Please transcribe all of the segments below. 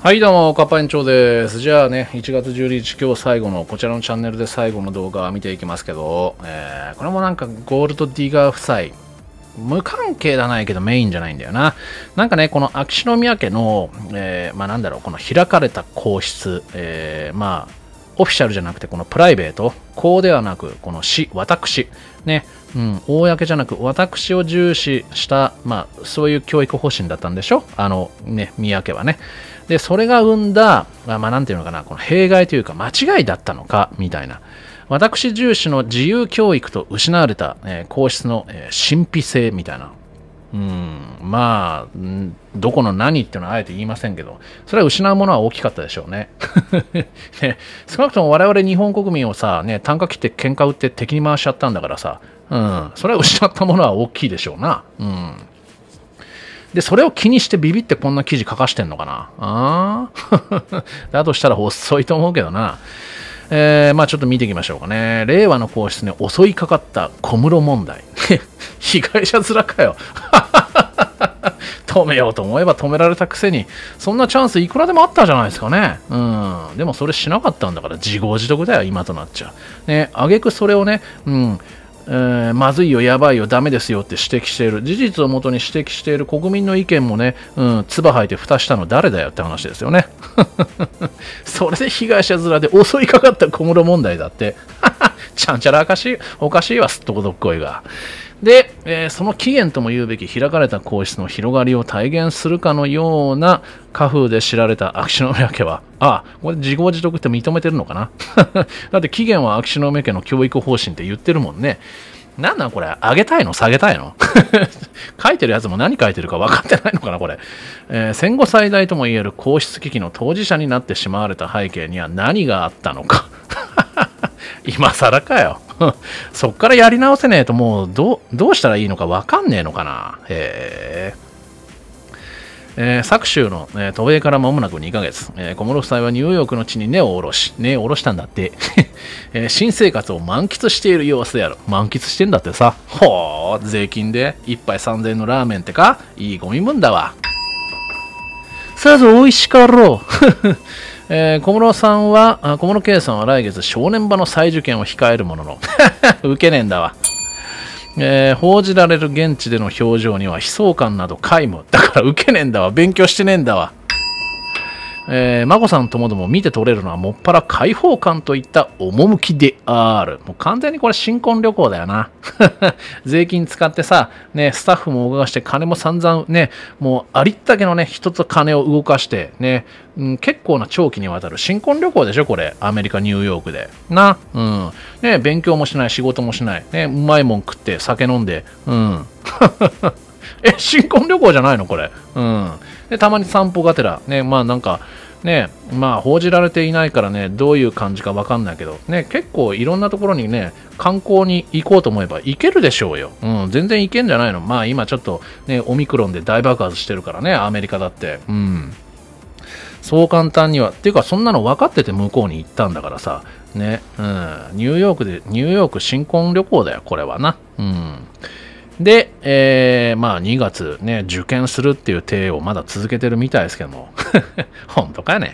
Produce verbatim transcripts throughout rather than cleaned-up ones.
はい、どうも、カッパ園長です。じゃあね、いちがつじゅうににち、今日最後の、こちらのチャンネルで最後の動画を見ていきますけど、えー、これもなんかゴールドディガー夫妻、無関係ではないけどメインじゃないんだよな。なんかね、この秋篠宮家の、えー、まあなんだろう、この開かれた皇室、えー、まあ、オフィシャルじゃなくて、このプライベート、公ではなく、この私、私、ね、うん、公じゃなく、私を重視した、まあ、そういう教育方針だったんでしょ、あの、ね、宮家はね。で、それが生んだ、まあ、なんていうのかな、この弊害というか、間違いだったのか、みたいな。私重視の自由教育と失われた、えー、皇室の、えー、神秘性みたいな。うん、まあ、どこの何っていうのはあえて言いませんけど、それは失うものは大きかったでしょうね。ね、少なくとも我々日本国民をさ、ね、単価切って喧嘩売って敵に回しちゃったんだからさ、うん、それは失ったものは大きいでしょうな。うん。で、それを気にしてビビってこんな記事書かしてんのかな。ああだとしたら遅いと思うけどな。えー、まあちょっと見ていきましょうかね。令和の皇室に襲いかかった小室問題。被害者面かよ。止めようと思えば止められたくせに、そんなチャンスいくらでもあったじゃないですかね。うん。でもそれしなかったんだから自業自得だよ、今となっちゃう。ね、あげくそれをね、うん。えー、まずいよ、やばいよ、ダメですよって指摘している、事実をもとに指摘している国民の意見もね、うん、唾吐いて蓋したの誰だよって話ですよね。それで被害者面で襲いかかった小室問題だって、ちゃんちゃらおかしい、おかしいわ、すっとこどっこいが。で、えー、その起源とも言うべき開かれた皇室の広がりを体現するかのような家風で知られた秋篠宮家は、ああ、これ自業自得って認めてるのかな。だって起源は秋篠宮家の教育方針って言ってるもんね。なんなんこれ、上げたいの下げたいの書いてるやつも何書いてるか分かってないのかなこれ、えー、戦後最大ともいえる皇室危機の当事者になってしまわれた背景には何があったのか。今更かよ。そっからやり直せねえともうどどうしたらいいのか分かんねえのかな。へえー、昨秋の、えー、渡米から間もなくにかげつ、えー、小室夫妻はニューヨークの地に根を下ろし、根を下ろしたんだって、えー、新生活を満喫している様子である。満喫してんだってさ。ほー、税金でいっぱいさんぜんえんのラーメンってか、いいゴミ分だわ。さぞ美味しかろう。えー、小室さんは、あ小室圭さんは来月正念場の再受験を控えるものの、受けねえんだわ。えー、報じられる現地での表情には悲壮感など皆無。だから受けねえんだわ。勉強してねえんだわ。えー、眞子さんともども見て取れるのはもっぱら開放感といった趣である。もう完全にこれ新婚旅行だよな。税金使ってさ、ね、スタッフも動かして金も散々ね、もうありったけのね、一つ金を動かしてね、うん、結構な長期にわたる新婚旅行でしょこれ。アメリカ、ニューヨークで。な。うん。ね、勉強もしない、仕事もしない。ね、うまいもん食って酒飲んで。うん。え、新婚旅行じゃないのこれ。うん。で、たまに散歩がてら、ね、まあなんか、ね、まあ報じられていないからね、どういう感じかわかんないけど、ね、結構いろんなところにね、観光に行こうと思えば行けるでしょうよ。うん、全然行けんじゃないの。まあ今ちょっとね、オミクロンで大爆発してるからね、アメリカだって。うん。そう簡単には。っていうか、そんなの分かってて向こうに行ったんだからさ、ね、うん、ニューヨークで、ニューヨーク新婚旅行だよ、これはな。うん。で、えー、まあにがつね、受験するっていう体をまだ続けてるみたいですけども。本当かよね。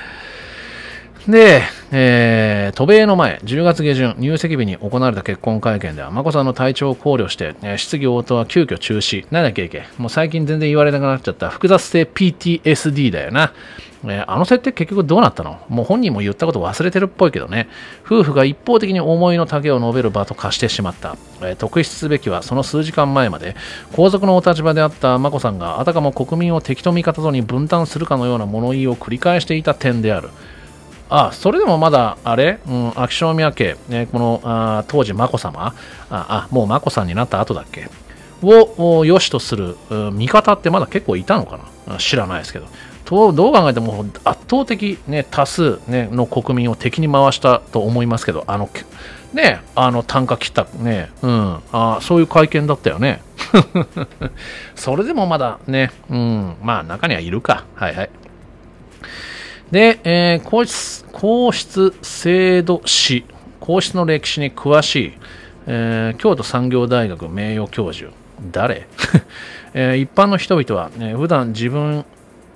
で、えー、渡米の前、じゅうがつげじゅん、入籍日に行われた結婚会見では、眞子さんの体調を考慮して、えー、質疑応答は急遽中止。なんだっけいけ。もう最近全然言われなくなっちゃった複雑性 ピーティーエスディー だよな。えー、あの設定結局どうなったの？もう本人も言ったこと忘れてるっぽいけどね。夫婦が一方的に思いの丈を述べる場と化してしまった。えー、特筆すべきはその数時間前まで皇族のお立場であった眞子さんがあたかも国民を敵と味方とに分担するかのような物言いを繰り返していた点である。あ、それでもまだ、あれ、うん、秋篠宮家、ね、このあ当時、眞子さま、ああ、もう眞子さんになった後だっけ、を良しとする味方ってまだ結構いたのかな、知らないですけど、とどう考えても圧倒的、ね、多数、ね、の国民を敵に回したと思いますけど、あの、ね、あの単価切った、ね、うん、あそういう会見だったよね。それでもまだね、うん、まあ中にはいるか。はいはい。で、えー、皇室、皇室制度史、皇室の歴史に詳しい、えー、京都産業大学名誉教授、誰、えー、一般の人々は、ね、普段自分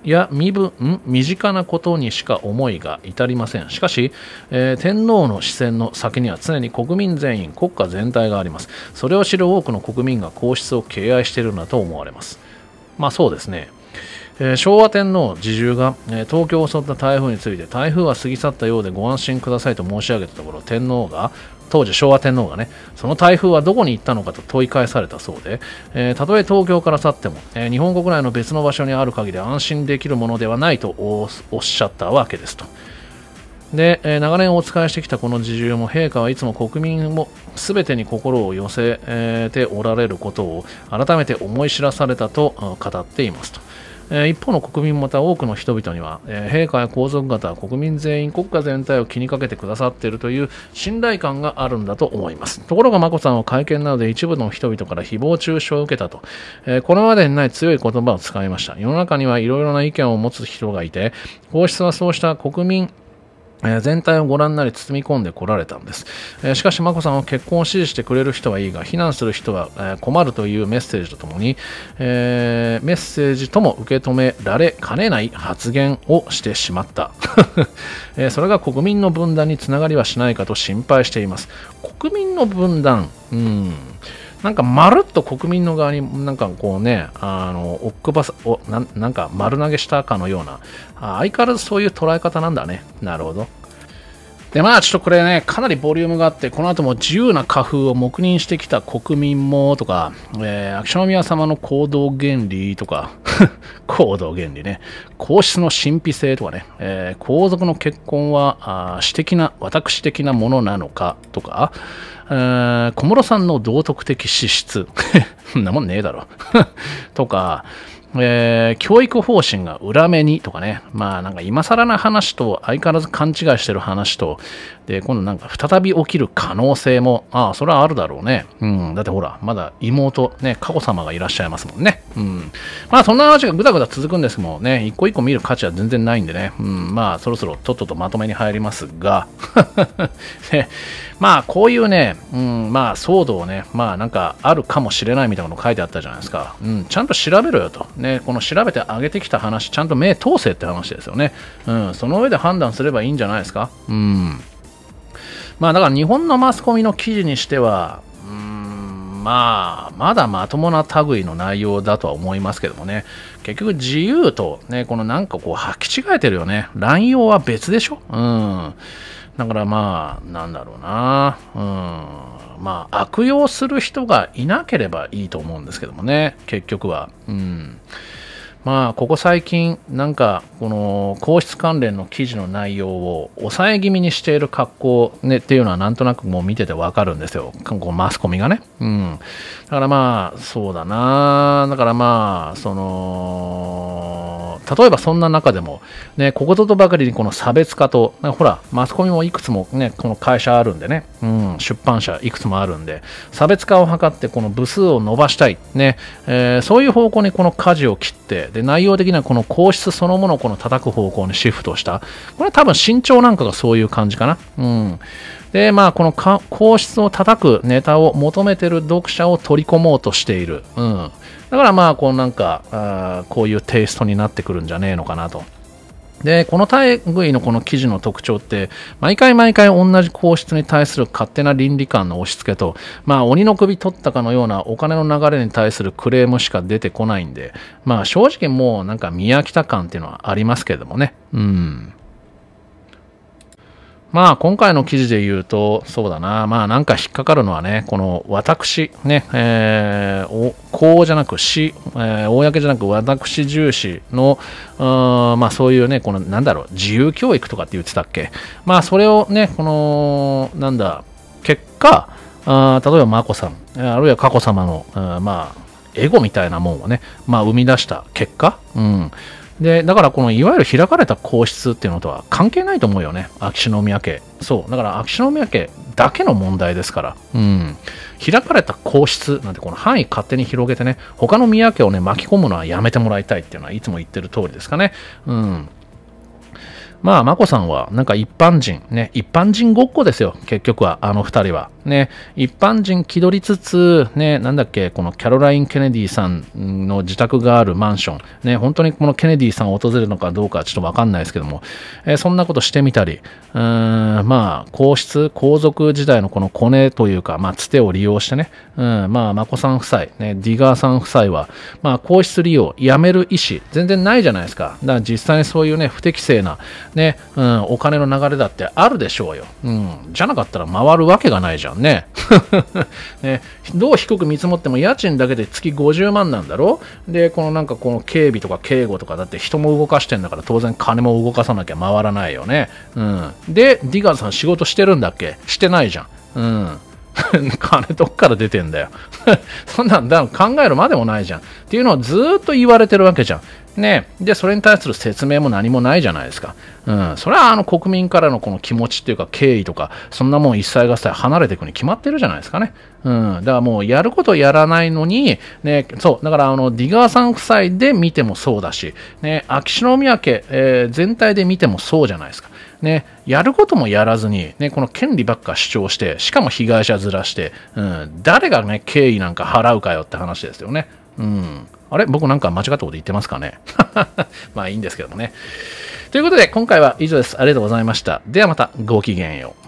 や身分、ん身近なことにしか思いが至りません。しかし、えー、天皇の視線の先には常に国民全員、国家全体があります。それを知る多くの国民が皇室を敬愛しているのだと思われます。まあそうですね。えー、昭和天皇侍従が、えー、東京を襲った台風について、台風は過ぎ去ったようでご安心くださいと申し上げたところ、天皇が当時昭和天皇がね、その台風はどこに行ったのかと問い返されたそうで、えー、たとえ東京から去っても、えー、日本国内の別の場所にある限り安心できるものではないと お, おっしゃったわけですと。で、えー、長年お仕えしてきたこの侍従も、陛下はいつも国民も全てに心を寄せ、えー、ておられることを改めて思い知らされたと語っていますと。えー、一方の国民もまた多くの人々には、えー、陛下や皇族方は国民全員、国家全体を気にかけてくださっているという信頼感があるんだと思います。ところが眞子さんは会見などで一部の人々から誹謗中傷を受けたと、えー、これまでにない強い言葉を使いました。世の中にはいろいろな意見を持つ人がいて、皇室はそうした国民全体をご覧になり包み込んでこられたんです。しかし眞子さんは結婚を支持してくれる人はいいが、非難する人は困るというメッセージとともに、えー、メッセージとも受け止められかねない発言をしてしまったそれが国民の分断につながりはしないかと心配しています。国民の分断、うんなんかまるっと国民の側になんかこうね、あの、おっくばさ、おななんか丸投げしたかのような、あ、相変わらずそういう捉え方なんだね。なるほど。で、まあちょっとこれね、かなりボリュームがあって、この後も自由な家風を黙認してきた国民もとか、えー、秋篠宮様の行動原理とか、行動原理ね、皇室の神秘性とかね、えー、皇族の結婚はあ私的な、私的なものなのかとか、えー、小室さんの道徳的資質、そんなもんねえだろ、とか、えー、教育方針が裏目にとかね、まあなんか今更な話と相変わらず勘違いしてる話と、で、今度なんか再び起きる可能性も、ああ、それはあるだろうね。うん、だってほら、まだ妹、ね、佳子様がいらっしゃいますもんね。うん。まあそんな話がぐだぐだ続くんですけどもね、一個一個見る価値は全然ないんでね、うん、まあそろそろとっととまとめに入りますが、まあこういうね、うん、まあ騒動をね、まあなんかあるかもしれないみたいなの書いてあったじゃないですか。うん、ちゃんと調べろよと。ね、この調べて上げてきた話、ちゃんと目通せって話ですよね。うん、その上で判断すればいいんじゃないですか。うん。まあだから日本のマスコミの記事にしては、うーん、まあ、まだまともな類の内容だとは思いますけどもね。結局自由とね、このなんかこう履き違えてるよね。乱用は別でしょ。うん。だからまあ、なんだろうな。うん。まあ、悪用する人がいなければいいと思うんですけどもね。結局は。うん。まあ、ここ最近、なんか、この皇室関連の記事の内容を抑え気味にしている格好、ね、っていうのはなんとなくもう見ててわかるんですよ。このマスコミがね。うん。だからまあ、そうだな。だからまあ、その、例えばそんな中でも、ね、ここぞとばかりにこの差別化と、ほら、マスコミもいくつもね、この会社あるんでね、うん、出版社いくつもあるんで、差別化を図ってこの部数を伸ばしたい、ね、えー、そういう方向にこの舵を切って、で、内容的にはこの皇室そのものをこの叩く方向にシフトした。これは多分身長なんかがそういう感じかな。うん。で、まあ、この皇室を叩くネタを求めてる読者を取り込もうとしている。うん。だからまあ、こうなんか、あこういうテイストになってくるんじゃねえのかなと。で、この類のこの記事の特徴って、毎回毎回同じ皇室に対する勝手な倫理観の押し付けと、まあ、鬼の首取ったかのようなお金の流れに対するクレームしか出てこないんで、まあ、正直もうなんか見飽きた感っていうのはありますけれどもね。うん。まあ、今回の記事で言うと、そうだな、まあ、なんか引っかかるのはね、この私、ね、えー、公じゃなく私、えー、公じゃなく私重視の、まあ、そういうね、この、なんだろう、自由教育とかって言ってたっけ。まあ、それをね、この、なんだ、結果、あ例えば、眞子さん、あるいは佳子さまの、まあ、エゴみたいなもんをね、まあ、生み出した結果、うん。で、だからこのいわゆる開かれた皇室っていうのとは関係ないと思うよね。秋篠宮家。そう。だから秋篠宮家だけの問題ですから。うん。開かれた皇室なんてこの範囲勝手に広げてね、他の宮家をね、巻き込むのはやめてもらいたいっていうのはいつも言ってる通りですかね。うん。まあ、眞子さんは、なんか一般人、ね、一般人ごっこですよ、結局は、あの二人は。 ね、一般人気取りつつ、ね、なんだっけ、このキャロライン・ケネディさんの自宅があるマンション、ね、本当にこのケネディさんを訪れるのかどうかちょっとわかんないですけども、えー、そんなことしてみたり、うーん、まあ、皇室、皇族時代のこのコネというか、まあ、つてを利用してね、うん、まあ、眞子さん夫妻、ね、ディガーさん夫妻は、まあ、皇室利用、やめる意思、全然ないじゃないですか。だから実際にそういうね、不適正な、ね、うん、お金の流れだってあるでしょうよ。うん、じゃなかったら回るわけがないじゃんね。ね、どう低く見積もっても家賃だけで月ごじゅうまんなんだろ。で、このなんかこの警備とか警護とかだって人も動かしてんだから当然金も動かさなきゃ回らないよね。うん。で、ディガーさん仕事してるんだっけ？してないじゃん。うん。金どっから出てんだよ。そんなんだ考えるまでもないじゃん。っていうのをずーっと言われてるわけじゃん。ね、で、それに対する説明も何もないじゃないですか。うん、それはあの国民からのこの気持ちっていうか敬意とか、そんなもん一切合切離れていくに決まってるじゃないですかね。うん、だからもうやることやらないのに、ね、そう、だからあのディガーさん夫妻で見てもそうだし、ね、秋篠宮家、えー、全体で見てもそうじゃないですか。ね、やることもやらずに、ね、この権利ばっか主張して、しかも被害者ずらして、うん、誰がね、敬意なんか払うかよって話ですよね。うん。あれ僕なんか間違ったこと言ってますかねまあいいんですけどもね。ということで、今回は以上です。ありがとうございました。ではまた、ごきげんよう。